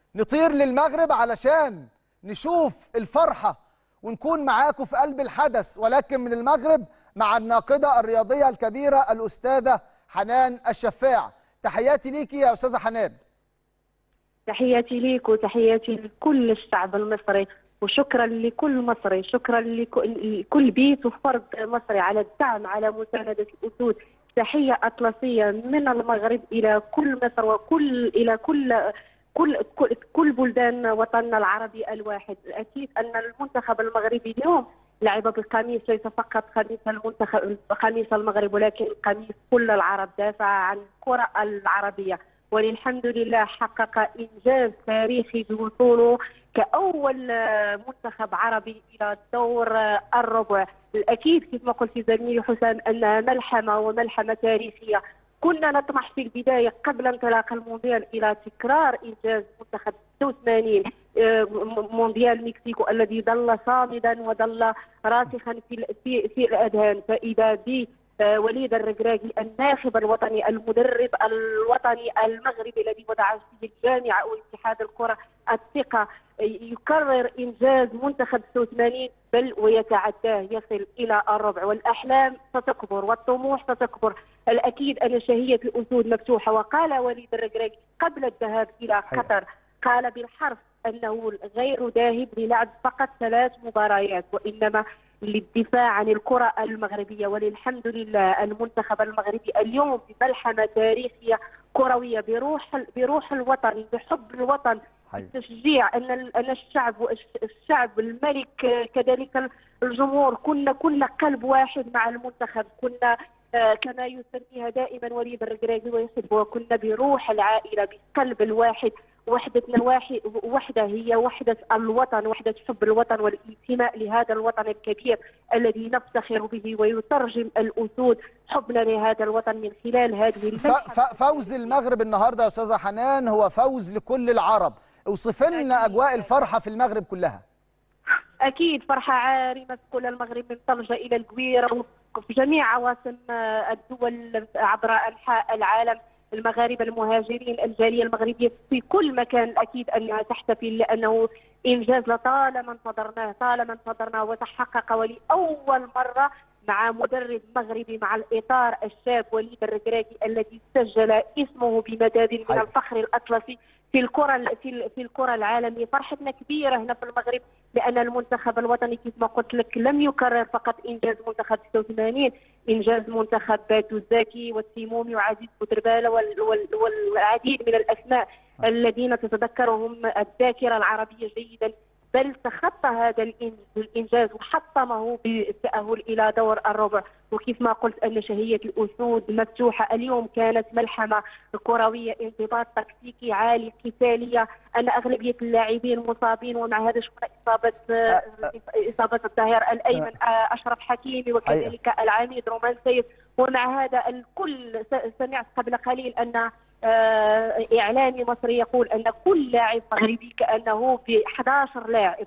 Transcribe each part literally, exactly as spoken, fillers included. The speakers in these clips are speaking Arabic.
نطير للمغرب علشان نشوف الفرحة ونكون معاكم في قلب الحدث، ولكن من المغرب مع الناقدة الرياضية الكبيرة الأستاذة حنان الشفاع. تحياتي ليكي يا أستاذة حنان. تحياتي ليك وتحياتي لكل الشعب المصري، وشكرا لكل مصري، شكرا لكل بيت وفرد مصري على الدعم، على مساندة الأسود. تحية أطلسية من المغرب إلى كل مصر وكل إلى كل كل كل, كل بلدان وطننا العربي الواحد. أكيد أن المنتخب المغربي اليوم لعب بالقميص، ليس فقط قميص المنتخب قميص المغرب ولكن قميص كل العرب، دافع عن الكرة العربية، وللحمد لله حقق إنجاز تاريخي بوصوله كأول منتخب عربي إلى دور الربع. الأكيد كيف ما قلت زميلي حسام أنها ملحمة وملحمة تاريخية. كنا نطمح في البداية قبل انطلاق المونديال إلى تكرار إنجاز منتخب ستة وثمانين مونديال مكسيكو الذي ظل صامدا وظل راسخا في في في الأذهان. فإذا بي وليد الركراكي الناخب الوطني المدرب الوطني المغربي الذي وضع فيه الجامعة واتحاد الكرة الثقة يكرر إنجاز منتخب ستة وثمانين بل ويتعداه، يصل إلى الربع، والأحلام ستكبر والطموح ستكبر. الأكيد أن شهية الأسود مفتوحة. وقال وليد الركراكي قبل الذهاب إلى قطر، قال بالحرف أنه غير ذاهب للعب فقط ثلاث مباريات وإنما للدفاع عن الكرة المغربية. وللحمد لله المنتخب المغربي اليوم بملحمة تاريخية كروية بروح بروح الوطن، بحب الوطن، التشجيع، ان ان الشعب الشعب الملك كذلك الجمهور، كنا كنا قلب واحد مع المنتخب، كنا كما يسميها دائما وليد الركراكي ويحبها، كنا بروح العائلة بقلب الواحد. وحدتنا واحد وحده هي وحده الوطن، وحده حب الوطن والانتماء لهذا الوطن الكبير الذي نفتخر به، ويترجم الأسود حبنا لهذا الوطن من خلال هذه الملحمة. فوز المغرب النهارده يا استاذه حنان هو فوز لكل العرب. اوصف لنا اجواء الفرحه في المغرب كلها. اكيد فرحه عارمه في كل المغرب من طنجه الى القويره وفي جميع عواصم الدول عبر انحاء العالم. المغاربه المهاجرين، الجاليه المغربيه في كل مكان اكيد انها تحتفل، لانه انجاز لطالما انتظرناه طالما انتظرناه وتحقق ولاول مره مع مدرب مغربي، مع الاطار الشاب وليد الركراكي الذي سجل اسمه بمداد من الفخر الاطلسي في الكره في في الكره العالميه. فرحتنا كبيره هنا في المغرب لان المنتخب الوطني كيف ما قلت لك لم يكرر فقط انجاز منتخب ستة وثمانين، انجاز منتخب باتو الزاكي والسيمومي وعزيز بودرباله والعديد من الاسماء الذين تتذكرهم الذاكره العربيه جيدا، بل تخطى هذا الانجاز وحطمه بالتاهل الى دور الربع. وكيف ما قلت ان شهيه الاسود مفتوحه. اليوم كانت ملحمه كرويه، انضباط تكتيكي عالي، قتاليه، ان اغلبيه اللاعبين مصابين، ومع هذا شفنا اصابه اصابه الظهير الايمن اشرف حكيمي وكذلك العميد رومان سيف. ومع هذا الكل سمعت قبل قليل ان إعلامي مصري يقول أن كل لاعب مغربي كأنه ب أحد عشر لاعب.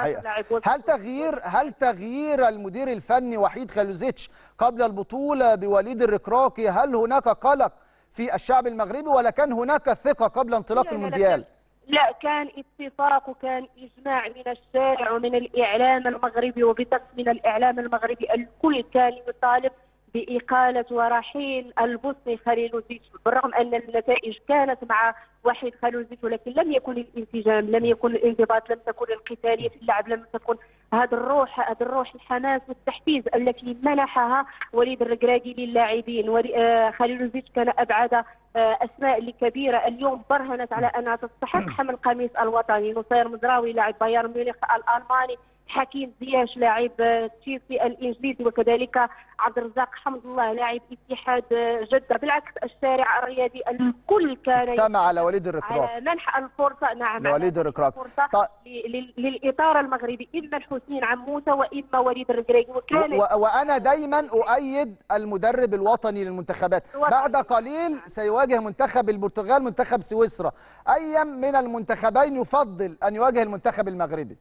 هل تغيير هل تغيير المدير الفني وحيد خلوزيتش قبل البطولة بوليد الركراكي، هل هناك قلق في الشعب المغربي ولا كان هناك ثقة قبل انطلاق لا المونديال؟ لا, لا كان اتفاق وكان إجماع من الشارع ومن الإعلام المغربي وبدقة من الإعلام المغربي. الكل كان يطالب بإقالة ورحيل البوسني خليلوزيتش، بالرغم أن النتائج كانت مع وحيد خليلوزيتش ولكن لم يكن الانسجام، لم يكن الانضباط، لم تكن القتالية في اللعب، لم تكن هذا الروح هذا الروح الحماس والتحفيز التي منحها وليد الركراكي للاعبين. خليلوزيتش كان أبعد أسماء كبيرة اليوم برهنت على أنها تستحق حمل قميص الوطني. نصير مزراوي لاعب بايرن ميونخ الألماني، حكيم زياش لاعب تشيلسي الانجليزي، وكذلك عبد الرزاق حمد الله لاعب اتحاد جده. بالعكس الشارع الرياضي الكل كان اجتمع على وليد الركراكي، على منح الفرصه نعم لوليد الركراكي فرصه للاطار المغربي، اما الحسين عموته واما وليد الركراكي. وكان و... وانا دايما اؤيد المدرب الوطني للمنتخبات. بعد قليل سيواجه منتخب البرتغال منتخب سويسرا، اي من المنتخبين يفضل ان يواجه المنتخب المغربي؟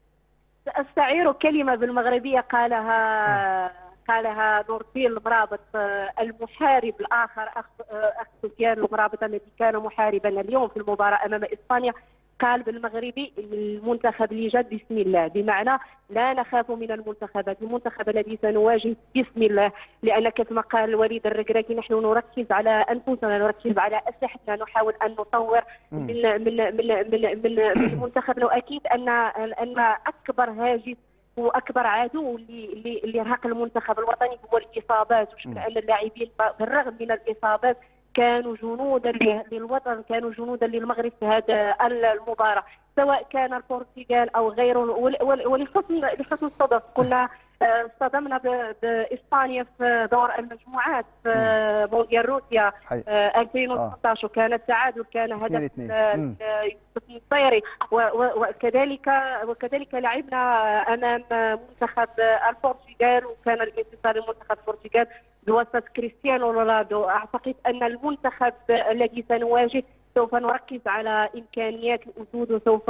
استعير كلمه بالمغربيه قالها قالها نور الدين المرابط المحارب الاخر اخ اخ سفيان المرابط الذي كان محاربا اليوم في المباراه امام اسبانيا، قال المغربي المنتخب اللي جاد بسم الله، بمعنى لا نخاف من المنتخبات، المنتخب الذي سنواجه بسم الله، لان كما قال وليد الركراكي نحن نركز على انفسنا، نركز على اسلحتنا، نحاول ان نطور من من من من من, من المنتخب. واكيد ان ان اكبر هاجس واكبر عدو اللي اللي يرهق المنتخب الوطني هو الاصابات، وشفنا ان اللاعبين بالرغم من الاصابات كانوا جنودا للوطن، كانوا جنودا للمغرب في هذا المباراه، سواء كان البرتغال او غيره. ولحسن لحسن الصدف كنا اصطدمنا باسبانيا في دور المجموعات في مونديال روسيا ألفين وثمانية عشر، وكان التعادل، كان هدف يوسف النصيري، وكذلك وكذلك لعبنا امام منتخب البرتغال، وكان الانتصار لمنتخب البرتغال بواسطه كريستيانو رونالدو. اعتقد ان المنتخب الذي سنواجه سوف نركز على امكانيات الاسود، وسوف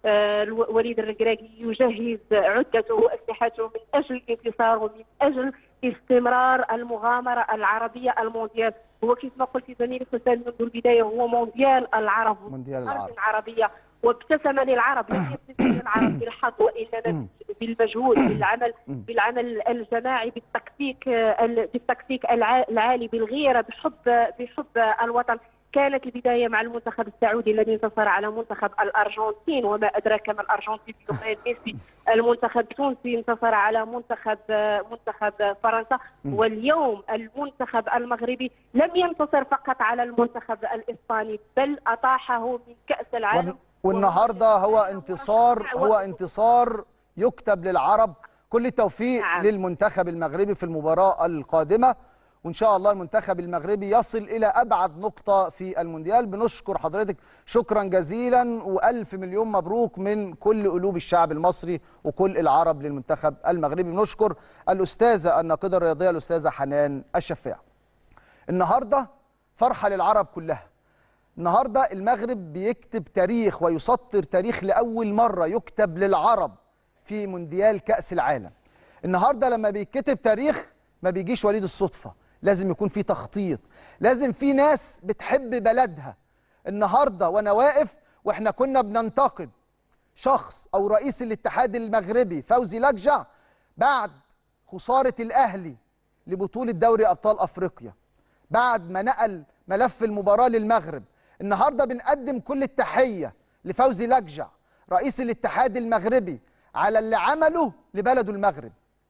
وليد الركراكي يجهز عدته واسلحته من اجل الانتصار ومن اجل استمرار المغامره العربية المونديال. هو كما قلت زميلي حسام منذ البدايه هو مونديال العرب، مونديال العرب العربيه، وابتسم للعرب، لم يبتسم للعرب بالحظ وانما بالمجهود، بالعمل بالعمل الجماعي، بالتكتيك بالتكتيك العالي، بالغيره، بحب بحب الوطن. كانت البدايه مع المنتخب السعودي الذي انتصر على منتخب الارجنتين، وما ادراك ما الارجنتين في لقيان ميسي. المنتخب التونسي انتصر على منتخب منتخب فرنسا، واليوم المنتخب المغربي لم ينتصر فقط على المنتخب الاسباني، بل اطاحه من كاس العالم. والنهارده هو انتصار هو انتصار يكتب للعرب. كل التوفيق نعم. للمنتخب المغربي في المباراه القادمه، وإن شاء الله المنتخب المغربي يصل إلى أبعد نقطة في المونديال. بنشكر حضرتك شكرا جزيلا، وألف مليون مبروك من كل قلوب الشعب المصري وكل العرب للمنتخب المغربي. بنشكر الأستاذة الناقدة الرياضية الأستاذة حنان الشفاع. النهاردة فرحة للعرب كلها. النهاردة المغرب بيكتب تاريخ ويسطر تاريخ لأول مرة يكتب للعرب في مونديال كأس العالم. النهاردة لما بيكتب تاريخ ما بيجيش وليد الصدفة، لازم يكون في تخطيط، لازم في ناس بتحب بلدها. النهارده وانا واقف واحنا كنا بننتقد شخص او رئيس الاتحاد المغربي فوزي لجع بعد خساره الاهلي لبطوله دوري ابطال افريقيا، بعد ما نقل ملف المباراه للمغرب. النهارده بنقدم كل التحيه لفوزي لجع رئيس الاتحاد المغربي على اللي عمله لبلده المغرب.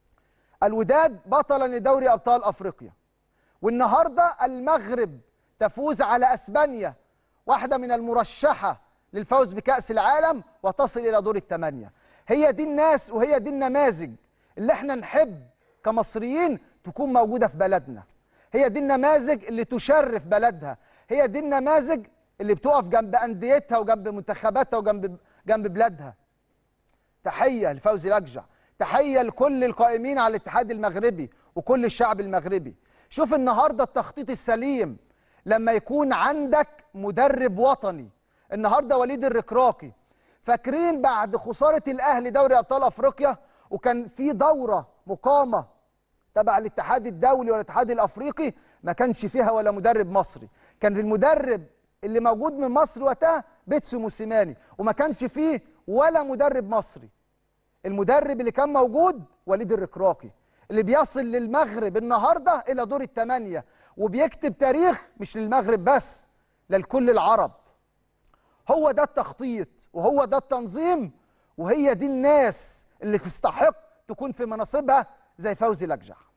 الوداد بطلا لدوري ابطال افريقيا، والنهارده المغرب تفوز على اسبانيا واحده من المرشحه للفوز بكاس العالم وتصل الى دور الثمانيه. هي دي الناس وهي دي النماذج اللي احنا نحب كمصريين تكون موجوده في بلدنا. هي دي النماذج اللي تشرف بلدها، هي دي النماذج اللي بتقف جنب انديتها وجنب منتخباتها وجنب جنب بلادها. تحيه لفوزي لجع، تحيه لكل القائمين على الاتحاد المغربي وكل الشعب المغربي. شوف النهارده التخطيط السليم لما يكون عندك مدرب وطني. النهارده وليد الركراكي، فاكرين بعد خساره الاهلي دوري ابطال افريقيا وكان في دوره مقامه تبع الاتحاد الدولي والاتحاد الافريقي ما كانش فيها ولا مدرب مصري، كان المدرب اللي موجود من مصر وقتها بيتسو موسيماني، وما كانش فيه ولا مدرب مصري. المدرب اللي كان موجود وليد الركراكي اللي بيصل للمغرب النهارده الى دور الثمانيه، وبيكتب تاريخ مش للمغرب بس، للكل العرب. هو ده التخطيط وهو ده التنظيم، وهي دي الناس اللي تستحق تكون في مناصبها زي فوزي لجع.